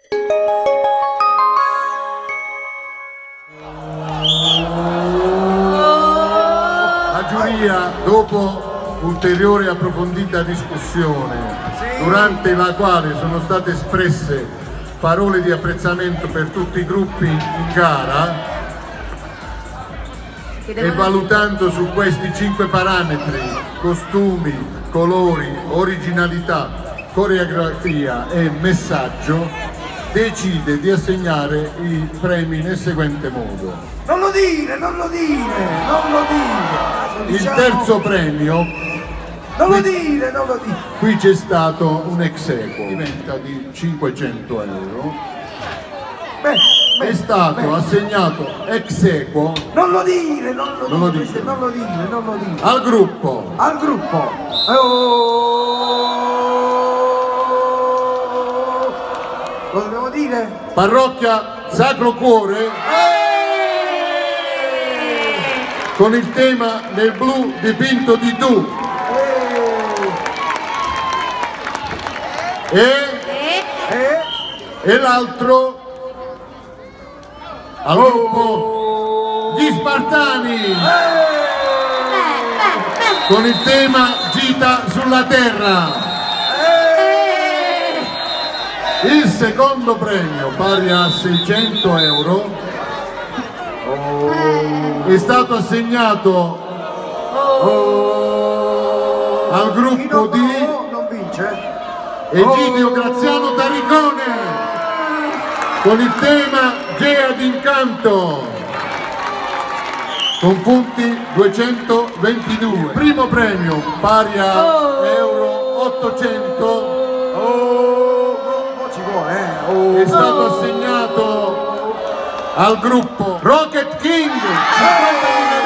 La giuria, dopo ulteriore approfondita discussione, durante la quale sono state espresse parole di apprezzamento per tutti i gruppi in gara, e valutando su questi 5 parametri, costumi, colori, originalità, coreografia e messaggio, decide di assegnare i premi nel seguente modo. Non lo dire, non lo dire, non lo dire. Il terzo premio, non lo dire, non lo dire. Qui c'è stato un ex equo, diventa di 500 euro. È stato assegnato ex equo. Non lo dire, non lo dire, dice. non lo dire, non lo dire. Al gruppo. Al gruppo. Lo dobbiamo dire? Parrocchia Sacro Cuore. Con il tema Nel blu dipinto di tu. E l'altro al gruppo Gli Spartani con il tema Gita sulla terra. Il secondo premio, pari a 600 euro, è stato assegnato al gruppo di Egidio Graziano Tarricone con il tema Gea d'Incanto, con punti 222. Primo premio pari a euro 800 è stato assegnato al gruppo Rocket King 50.000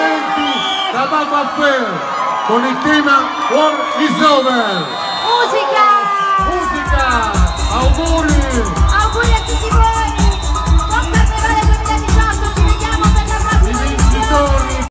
da Bago Affair con il tema War is Over. Musica!